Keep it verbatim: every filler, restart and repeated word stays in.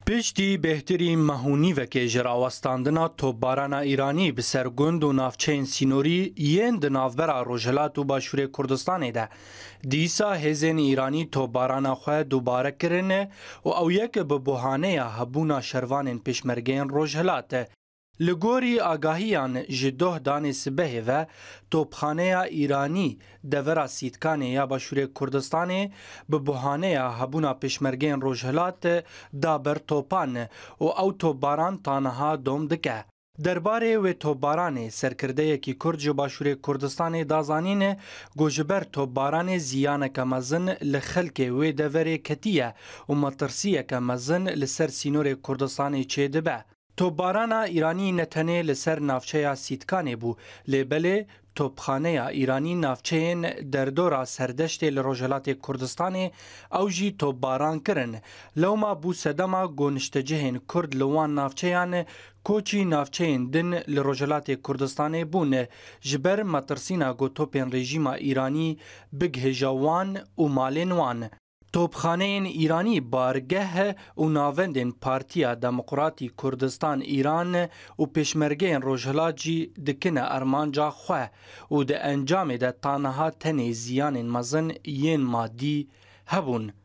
پشتی بهترین مهونی وکی جراوستاندنا توپباران ایرانی به سرگند و نافچین سینوری یین د نافبرا روجهلات و باشور کردستان ده. دیسا هزین ایرانی توپباران خواه دوباره کرنه و او یک به بحانه هبونا شروان پشمرگین روجهلات. لگوری آگاهیان جدوه دان سبه و توپخانه ایرانی دورا سیدکان یا باشور کردستان به بحانه هبونا پشمرگین روجهلات دابر توپان و او توپباران تانها دوم دکه. درباره و توپباران سرکرده کی کرد جو باشور کردستان دازانین گوجبر توپباران زیان کمزن لخلک و دوره کتیه و مطرسیه کمزن لسر سینور کردستان چه دبه. توپباران ایرانی نتنه لسر نافچه سیدکانه بو لیبله توپخانه ایرانی نافچهین در دورا سردشت لروجلات کردستان او جی توپباران کرن لوما بو سدما گونشتجهین کرد لوان نافچهان کوچی نافچهین دن لروجلات کردستان بون جبر مطرسینا گو توپین رژیم ایرانی بگهجوان و مالینوان. توپخانه ایرانی بارگه و ناوندین پارتیا دموکراتی کردستان ایران و پشمرگین روجهلات جی دکنه ارمانجا خواه و ده انجام ده تانها تنه زیان مزن ین مادی هبون.